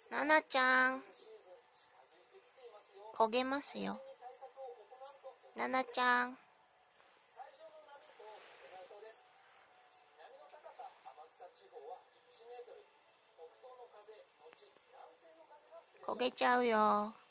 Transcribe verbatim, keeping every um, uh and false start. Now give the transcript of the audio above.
ななちゃん、焦げますよ。ななちゃん。焦げちゃうよ。